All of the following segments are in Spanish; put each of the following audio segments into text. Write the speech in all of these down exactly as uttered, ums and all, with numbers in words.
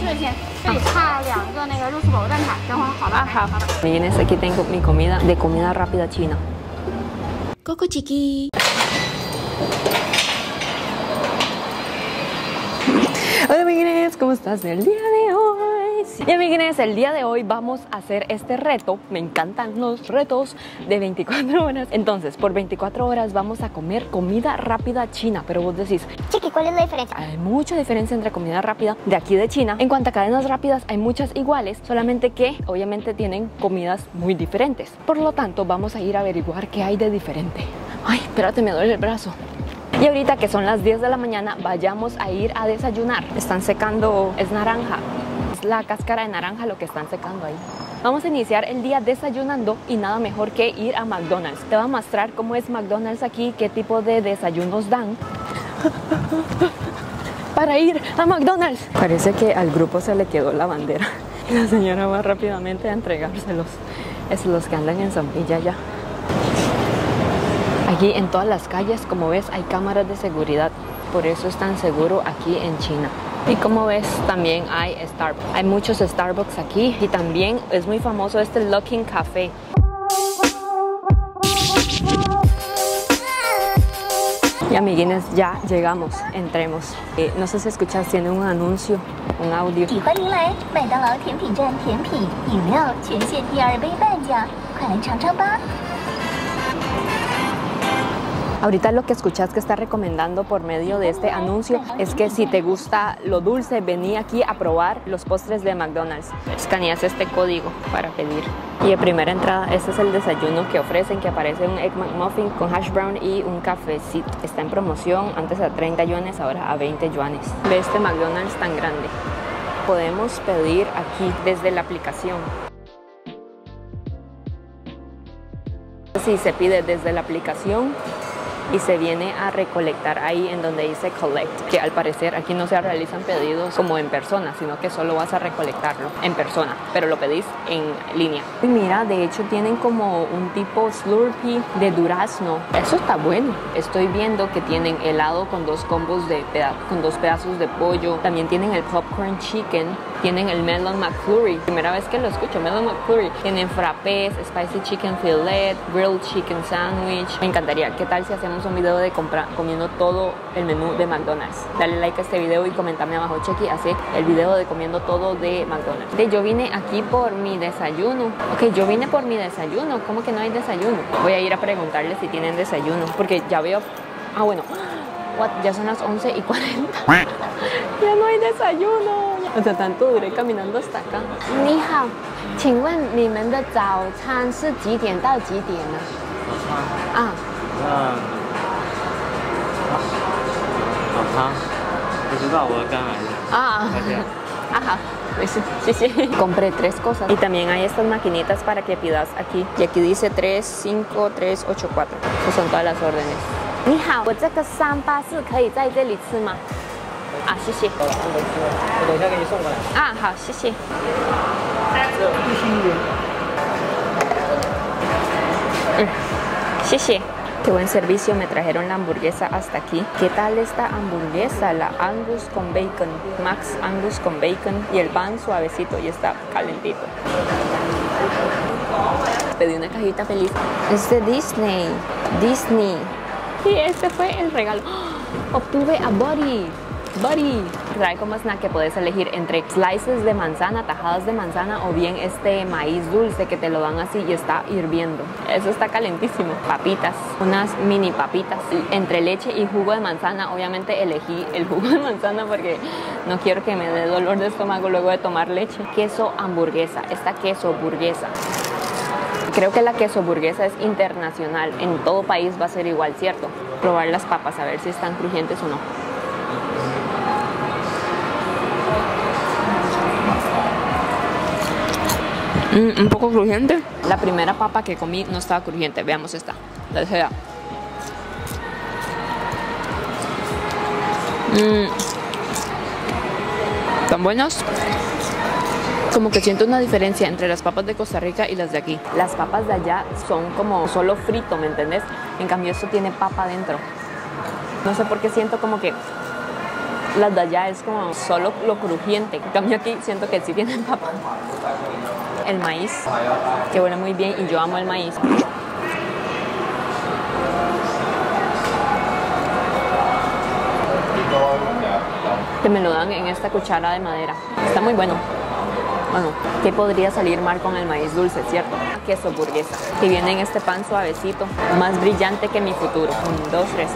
Amiguines, aquí tengo mi comida de comida rápida china. Coco chiqui. Hola amiguines, ¿cómo estás el día de hoy? Y amiguines, el día de hoy vamos a hacer este reto. Me encantan los retos de veinticuatro horas. Entonces, por veinticuatro horas vamos a comer comida rápida china. Pero vos decís, Chiqui, ¿cuál es la diferencia? Hay mucha diferencia entre comida rápida de aquí de China. En cuanto a cadenas rápidas, hay muchas iguales, solamente que obviamente tienen comidas muy diferentes. Por lo tanto, vamos a ir a averiguar qué hay de diferente. Ay, espérate, me duele el brazo. Y ahorita que son las diez de la mañana, vayamos a ir a desayunar. Están secando, es naranja, es la cáscara de naranja lo que están secando ahí. Vamos a iniciar el día desayunando y nada mejor que ir a McDonald's. Te voy a mostrar cómo es McDonald's aquí, qué tipo de desayunos dan para ir a McDonald's. Parece que al grupo se le quedó la bandera y la señora va rápidamente a entregárselos. Es los que andan en sombrilla ya. Aquí en todas las calles, como ves, hay cámaras de seguridad. Por eso es tan seguro aquí en China. Y como ves, también hay Starbucks. Hay muchos Starbucks aquí. Y también es muy famoso este Luckin Café. Y amiguines, ya llegamos. Entremos. Eh, no sé si escuchas, tiene un anuncio, un audio. Ahorita lo que escuchas que está recomendando por medio de este anuncio es que si te gusta lo dulce, vení aquí a probar los postres de McDonald's. Escaneas este código para pedir. Y de primera entrada, este es el desayuno que ofrecen, que aparece un Egg McMuffin con hash brown y un cafecito. Está en promoción, antes a treinta yuanes, ahora a veinte yuanes. Ve este McDonald's tan grande. Podemos pedir aquí desde la aplicación. Si se pide desde la aplicación y se viene a recolectar ahí en donde dice collect, que al parecer aquí no se realizan pedidos como en persona, sino que solo vas a recolectarlo en persona, pero lo pedís en línea. Y mira, de hecho tienen como un tipo Slurpee de durazno. Eso está bueno. Estoy viendo que tienen helado con dos combos de peda con dos pedazos de pollo. También tienen el popcorn chicken. Tienen el Melon McFlurry. Primera vez que lo escucho, Melon McFlurry. Tienen frappés, spicy chicken fillet, grilled chicken sandwich. Me encantaría. ¿Qué tal si hacemos un video de comprar comiendo todo el menú de McDonald's? Dale like a este video y comentame abajo. Chequi, hace el video de comiendo todo de McDonald's. De, yo vine aquí por mi desayuno. Ok, yo vine por mi desayuno. ¿Cómo que no hay desayuno? Voy a ir a preguntarles si tienen desayuno. Porque ya veo... Ah, bueno. What? Ya son las once y cuarenta. Ya no hay desayuno. O sea, tanto duré caminando hasta acá. Ni hao, 请问你们的早餐是几点到几点呢？早餐啊，嗯，早餐不知道，我刚来的。啊，啊好，没事，谢谢。Compré tres cosas y también hay estas maquinitas para que pidas aquí. Y aquí dice tres cinco tres ocho cuatro. Esas son todas las órdenes. 你好，我这个三八四可以在这里吃吗？啊，谢谢。我等一下给你送过来。啊，好，谢谢。嗯，谢谢。Qué buen servicio, me trajeron la hamburguesa hasta aquí. ¿Qué tal esta hamburguesa? La Angus con bacon, Max Angus con bacon y el pan suavecito y está calentito. Pedí una cajita feliz. Es de Disney, Disney. Y este fue el regalo. ¡Oh! Obtuve a Buddy. Buddy. Trae como snack que puedes elegir entre slices de manzana, tajadas de manzana o bien este maíz dulce que te lo dan así y está hirviendo. Eso está calentísimo. Papitas, unas mini papitas. Entre leche y jugo de manzana, obviamente elegí el jugo de manzana porque no quiero que me dé dolor de estómago luego de tomar leche. Queso hamburguesa. Esta queso burguesa. Creo que la queso burguesa es internacional. En todo país va a ser igual, ¿cierto? Probar las papas, a ver si están crujientes o no. Mm, un poco crujiente. La primera papa que comí no estaba crujiente. Veamos esta. La dejé. Mm. ¿Tan buenas? Como que siento una diferencia entre las papas de Costa Rica y las de aquí. Las papas de allá son como solo frito, ¿me entendés? En cambio esto tiene papa dentro. No sé por qué siento como que Las de allá es como solo lo crujiente. En cambio aquí siento que sí tienen papa. El maíz, que huele muy bien y yo amo el maíz. Que me lo dan en esta cuchara de madera. Está muy bueno. Bueno, ¿qué podría salir mal con el maíz dulce, cierto? Queso burguesa, que viene en este pan suavecito, más brillante que mi futuro. Un, dos, tres.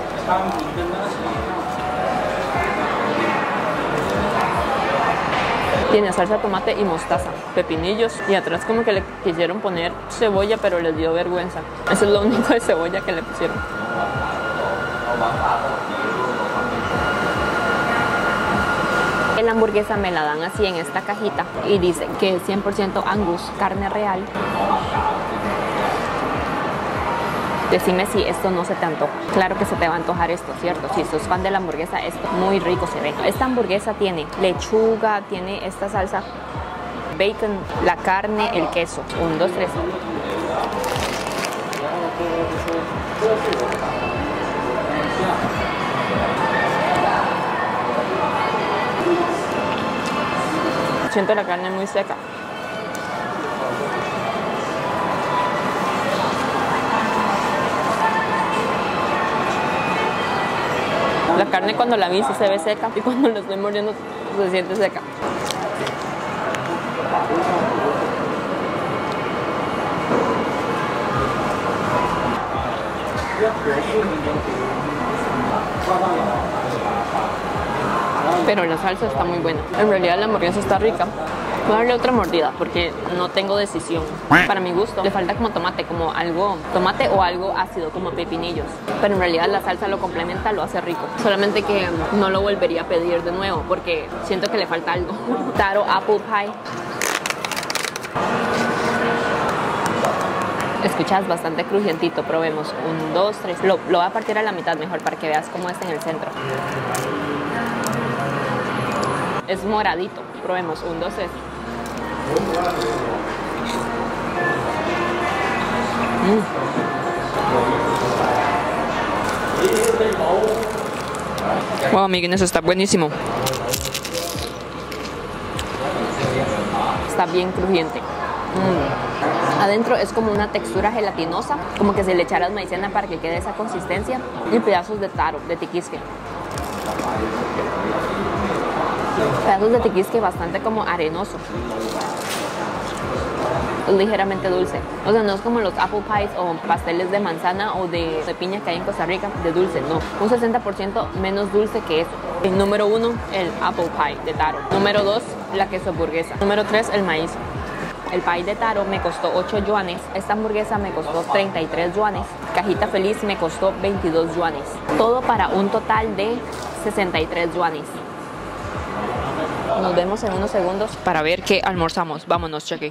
Tiene salsa, tomate y mostaza, pepinillos, y atrás como que le quisieron poner cebolla, pero les dio vergüenza. Eso es lo único de cebolla que le pusieron. La hamburguesa me la dan así en esta cajita y dice que es cien por ciento Angus, carne real. Decime si esto no se te antoja. Claro que se te va a antojar esto, ¿cierto? Si sos fan de la hamburguesa, esto muy rico se ve. Esta hamburguesa tiene lechuga, tiene esta salsa, bacon, la carne, el queso. Un, dos, tres. Siento la carne muy seca. La carne cuando la vi sí se ve seca y cuando la estoy mordiendo se siente seca. Pero la salsa está muy buena. En realidad la hamburguesa está rica. Voy a darle otra mordida porque no tengo decisión. Para mi gusto le falta como tomate, como algo, tomate o algo ácido, como pepinillos. Pero en realidad la salsa lo complementa, lo hace rico. Solamente que no lo volvería a pedir de nuevo porque siento que le falta algo. Taro Apple Pie. Escuchas bastante crujientito, probemos. Un, dos, tres. Lo, lo voy a partir a la mitad mejor para que veas cómo es en el centro. Es moradito. Probemos. Un, dos, tres. Mm. Wow, amiguines, está buenísimo. Está bien crujiente. Mm. Adentro es como una textura gelatinosa, como que se le echaras maicena para que quede esa consistencia, y pedazos de taro, de tiquisque. Pedazos de tiquisque bastante como arenoso. Es ligeramente dulce. O sea, no es como los apple pies o pasteles de manzana o de, de piña que hay en Costa Rica, de dulce, no. Un sesenta por ciento menos dulce que eso. El número uno, el apple pie de taro. Número dos, la queso burguesa. Número tres, el maíz. El pie de taro me costó ocho yuanes. Esta hamburguesa me costó treinta y tres yuanes. Cajita feliz me costó veintidós yuanes. Todo para un total de sesenta y tres yuanes. Nos vemos en unos segundos para ver qué almorzamos. Vámonos, cheque.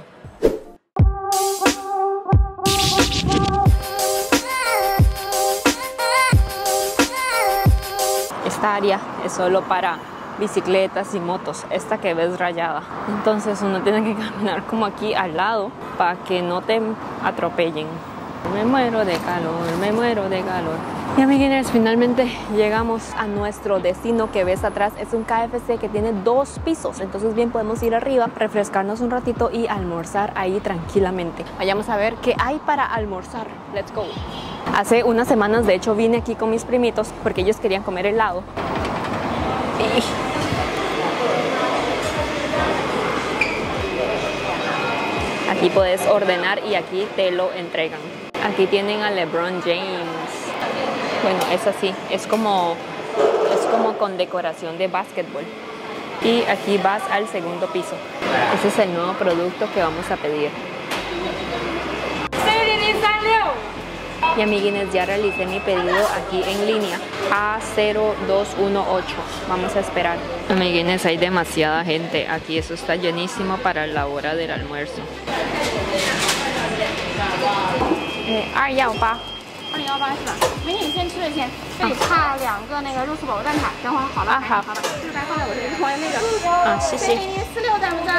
Esta área es solo para bicicletas y motos, esta que ves rayada. Entonces uno tiene que caminar como aquí al lado para que no te atropellen. Me muero de calor, me muero de calor. Y amiguines, finalmente llegamos a nuestro destino que ves atrás. Es un K F C que tiene dos pisos, entonces bien podemos ir arriba, refrescarnos un ratito y almorzar ahí tranquilamente. Vayamos a ver qué hay para almorzar. Let's go. Hace unas semanas de hecho vine aquí con mis primitos porque ellos querían comer helado. Y... aquí puedes ordenar y aquí te lo entregan. Aquí tienen a LeBron James. Bueno, es así, es como, es como con decoración de básquetbol. Y aquí vas al segundo piso. Ese es el nuevo producto que vamos a pedir. Y amiguines, ya realicé mi pedido aquí en línea A cero dos uno ocho. Vamos a esperar. Amiguines, hay demasiada gente aquí, eso está llenísimo para la hora del almuerzo. Eh, 二一八 二零幺八是吧？美女，你先吃了先，这里差两个那个肉丝保温蛋挞，等会儿好了。啊，好，好的，这个单放在我这里，同样那个。啊，谢谢。四六在不在？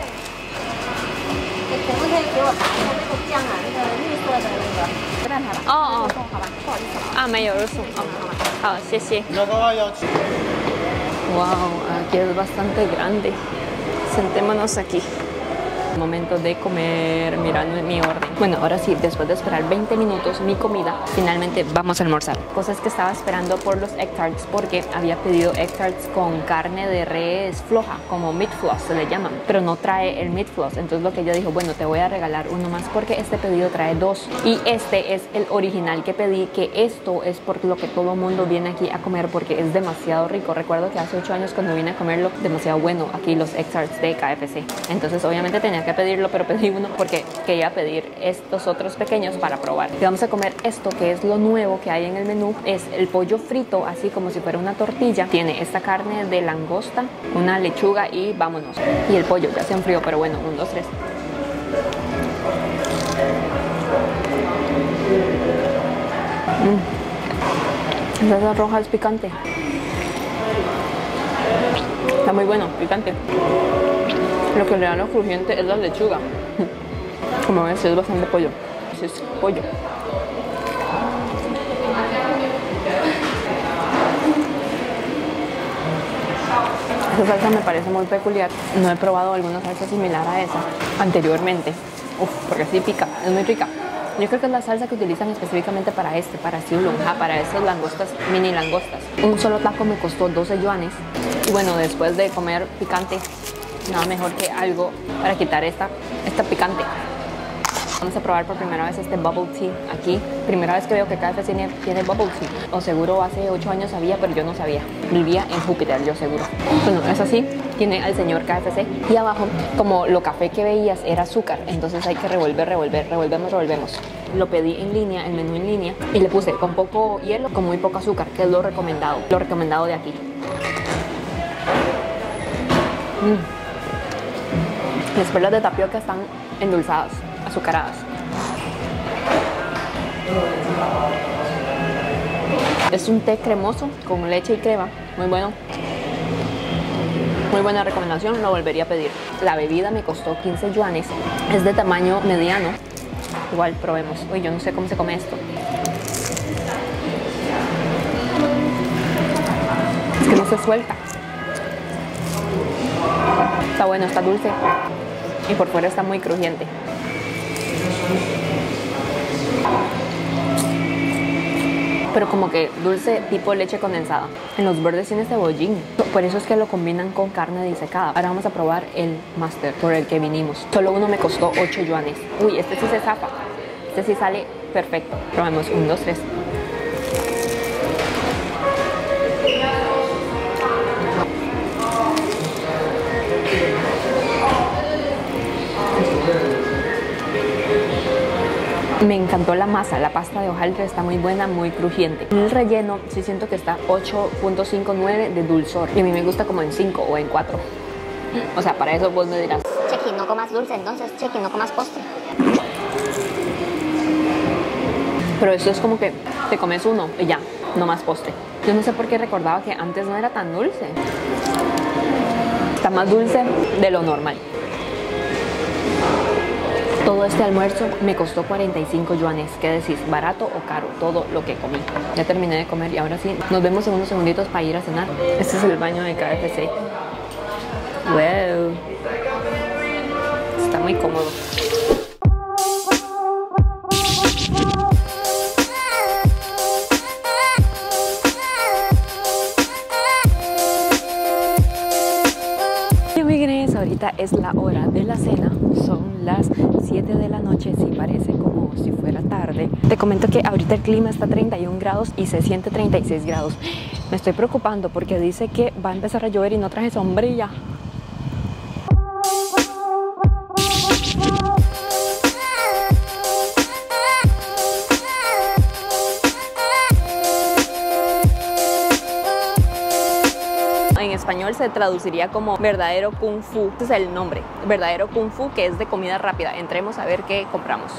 可不可以给我拿一个那个酱啊，那个绿色的那个蛋挞吧？哦哦，好吧，不好意思了。啊，没有肉松。哦，好，好，谢谢。你要高二要吃。 Wow, aquí es bastante grande. Sentémonos aquí. Momento de comer, mirando mi orden. Bueno, ahora sí, después de esperar veinte minutos mi comida, finalmente vamos a almorzar. Cosas que estaba esperando por los egg tarts, porque había pedido egg tarts con carne de res floja, como meat floss se le llaman, pero no trae el meat floss. Entonces lo que ella dijo, bueno, te voy a regalar uno más porque este pedido trae dos y este es el original que pedí, que esto es por lo que todo el mundo viene aquí a comer porque es demasiado rico. Recuerdo que hace ocho años cuando vine a comerlo, demasiado bueno aquí los egg tarts de K F C. Entonces obviamente tenía que pedirlo, pero pedí uno porque quería pedir estos otros pequeños para probar. Y vamos a comer esto, que es lo nuevo que hay en el menú. Es el pollo frito, así como si fuera una tortilla. Tiene esta carne de langosta, una lechuga y vámonos. Y el pollo ya se enfrió, pero bueno, un, dos, tres. Mm. La salsa roja es picante. Está muy bueno, picante. Lo que le da lo crujiente es la lechuga. Como ves, es bastante pollo. Ese es pollo. Esa salsa me parece muy peculiar. No he probado alguna salsa similar a esa anteriormente. Uf, porque sí pica, es muy rica. Yo creo que es la salsa que utilizan específicamente para este, para Siulunja, para estas langostas, mini langostas. Un solo taco me costó doce yuanes. Y bueno, después de comer picante, nada mejor que algo para quitar esta, esta picante. Vamos a probar por primera vez este bubble tea aquí. Primera vez que veo que K F C tiene, tiene bubble tea. O seguro hace ocho años sabía, pero yo no sabía. Vivía en Júpiter, yo seguro. Bueno, es así. Tiene al señor K F C. Y abajo, como lo café que veías era azúcar, entonces hay que revolver, revolver, revolvemos, revolvemos. Lo pedí en línea, el menú en línea, y le puse con poco hielo, con muy poco azúcar, que es lo recomendado. Lo recomendado de aquí. Mm. Las perlas de tapioca están endulzadas, azucaradas. Es un té cremoso con leche y crema, muy bueno. Muy buena recomendación, lo volvería a pedir. La bebida me costó quince yuanes, es de tamaño mediano. Igual probemos. Uy, yo no sé cómo se come esto. Es que no se suelta. Está bueno, está dulce. Y por fuera está muy crujiente. Pero como que dulce tipo leche condensada. En los verdes tiene cebollín. Por eso es que lo combinan con carne disecada. Ahora vamos a probar el Master por el que vinimos. Solo uno me costó ocho yuanes. Uy, este sí se zapa. Este sí sale perfecto. Probemos. Un, dos, tres. Me encantó la masa, la pasta de hojaldre está muy buena, muy crujiente. El relleno sí siento que está ocho punto cinco nueve de dulzor y a mí me gusta como en cinco o en cuatro. O sea, para eso vos me dirás, Chequi, no comas dulce, entonces, Chequi, no comas postre. pero esto es como que te comes uno y ya, no más postre. Yo no sé por qué recordaba que antes no era tan dulce. Está más dulce de lo normal. Todo este almuerzo me costó cuarenta y cinco yuanes. ¿Qué decís? ¿Barato o caro? Todo lo que comí. Ya terminé de comer y ahora sí, nos vemos en unos segunditos para ir a cenar. Este es el baño de K F C. Wow. Está muy cómodo. Y amigues, ahorita es la hora de la cena. Son las siete de la noche, sí parece como si fuera tarde. Te comento que ahorita el clima está a treinta y un grados y se siente treinta y seis grados. Me estoy preocupando porque dice que va a empezar a llover y no traje sombrilla. En español se traduciría como verdadero kung fu. Ese es el nombre, verdadero kung fu, que es de comida rápida. Entremos a ver qué compramos.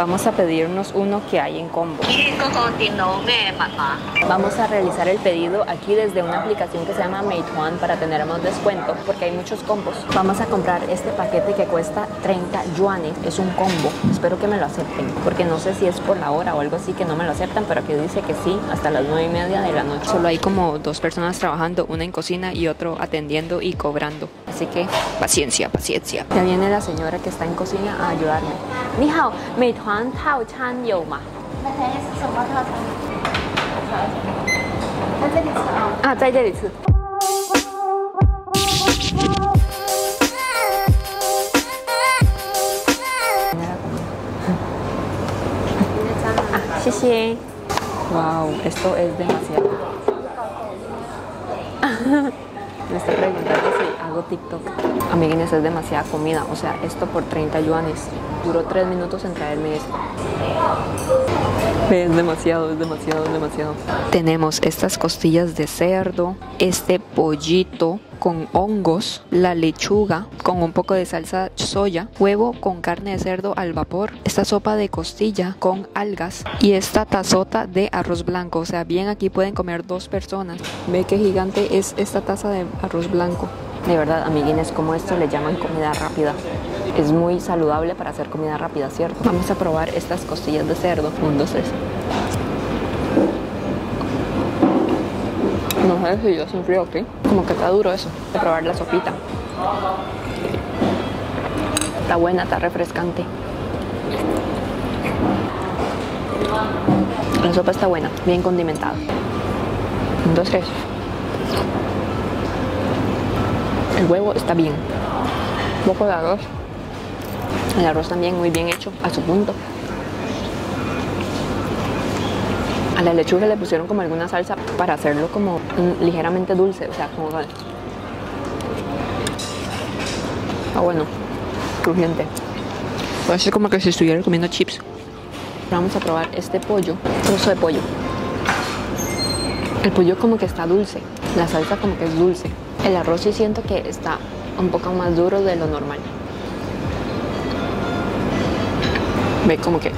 Vamos a pedirnos uno que hay en combo. Vamos a realizar el pedido aquí desde una aplicación que se llama Meituan para tener más descuento porque hay muchos combos. Vamos a comprar este paquete que cuesta treinta yuanes. Es un combo. Espero que me lo acepten porque no sé si es por la hora o algo así que no me lo aceptan, pero aquí dice que sí, hasta las nueve y media de la noche. Solo hay como dos personas trabajando, una en cocina y otro atendiendo y cobrando. Así que paciencia, paciencia. Ya viene la señora que está en cocina a ayudarme. Ni hao, Meituan Tao Chan you ma? Ah, 在这里吃。谢谢。Wow, esto es demasiado. Me está preguntando si hago TikTok. Amiguines, es demasiada comida. O sea, esto por treinta yuanes. Duró tres minutos en traerme esto. Es demasiado, es demasiado, es demasiado. Tenemos estas costillas de cerdo, este pollito con hongos, la lechuga con un poco de salsa soya, huevo con carne de cerdo al vapor, esta sopa de costilla con algas y esta tazota de arroz blanco. O sea, bien aquí pueden comer dos personas. Ve qué gigante es esta taza de arroz blanco. De verdad, amiguines, como esto le llaman comida rápida. Es muy saludable para hacer comida rápida, ¿cierto? Vamos a probar estas costillas de cerdo. Un, dos, tres. No sé si yo sin frío, ¿ok? Como que está duro eso. Voy a probar la sopita. Está buena, está refrescante. La sopa está buena, bien condimentada. Un, dos, tres. El huevo está bien. Un poco de arroz. El arroz también muy bien hecho, a su punto. A la lechuga le pusieron como alguna salsa para hacerlo como mm, ligeramente dulce, o sea, como sal. Ah, bueno, crujiente. Parece como que si estuviera comiendo chips. Vamos a probar este pollo, trozo de pollo. El pollo como que está dulce, la salsa como que es dulce. El arroz sí siento que está un poco más duro de lo normal. Ve como que...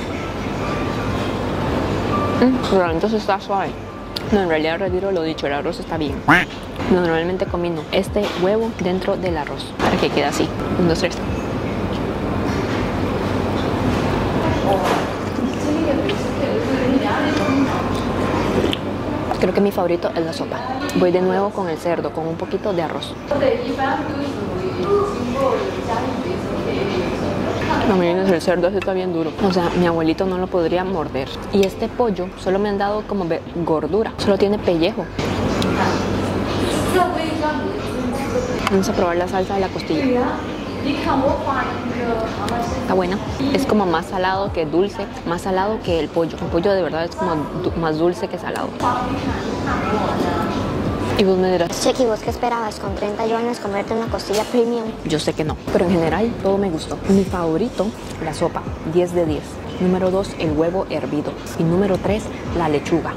Mm, pero entonces está suave. No, en realidad retiro lo dicho, el arroz está bien. Normalmente combino este huevo dentro del arroz para que quede así. Un, dos, tres. Creo que mi favorito es la sopa. Voy de nuevo con el cerdo, con un poquito de arroz. No, miren, el cerdo ese está bien duro. O sea, mi abuelito no lo podría morder. Y este pollo solo me han dado como gordura. Solo tiene pellejo. Vamos a probar la salsa de la costilla. Está buena. Es como más salado que dulce. Más salado que el pollo. El pollo de verdad es como más dulce que salado. Y vos me dirás, Chequi, ¿vos qué esperabas con treinta yuanes comerte una costilla premium? yo sé que no, pero en general todo me gustó. Mi favorito, la sopa, diez de diez. Número dos, el huevo hervido. Y número tres, la lechuga.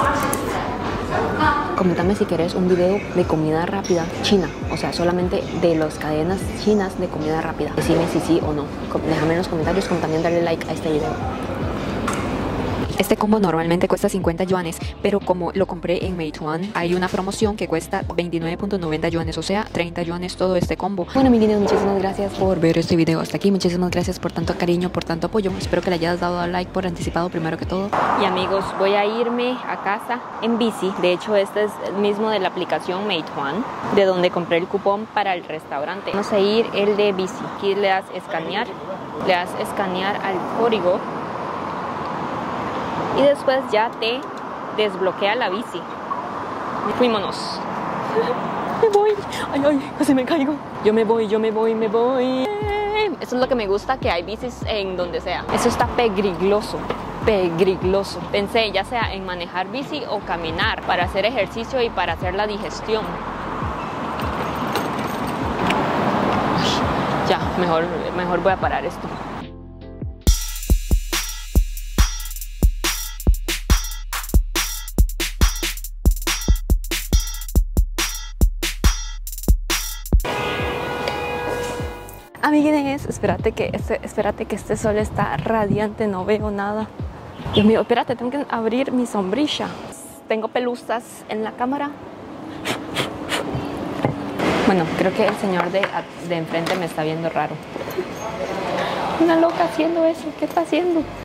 Coméntame si querés un video de comida rápida china, o sea, solamente de las cadenas chinas de comida rápida. Decime si sí o no. Déjame en los comentarios, como también darle like a este video. Este combo normalmente cuesta cincuenta yuanes, pero como lo compré en Meituan, hay una promoción que cuesta veintinueve punto noventa yuanes, o sea, treinta yuanes todo este combo. Bueno, amiguitos, muchísimas gracias por ver este video hasta aquí. Muchísimas gracias por tanto cariño, por tanto apoyo. Espero que le hayas dado like por anticipado primero que todo. Y amigos, voy a irme a casa en bici. De hecho, este es el mismo de la aplicación Meituan, de donde compré el cupón para el restaurante. Vamos a ir el de bici. Aquí le das escanear, le das escanear al código. Y después ya te desbloquea la bici. Fuímonos. Me voy. Ay, ay, casi me caigo. Yo me voy, yo me voy, me voy. Eso es lo que me gusta, que hay bicis en donde sea. Eso está pegriloso. Pegriloso. Pensé ya sea en manejar bici o caminar para hacer ejercicio y para hacer la digestión. Ya, mejor, mejor voy a parar esto. Amiguines, espérate que este, espérate que este sol está radiante, no veo nada. Dios mío, espérate, tengo que abrir mi sombrilla. Tengo pelusas en la cámara. Bueno, creo que el señor de, de enfrente me está viendo raro. Una loca haciendo eso, ¿qué está haciendo?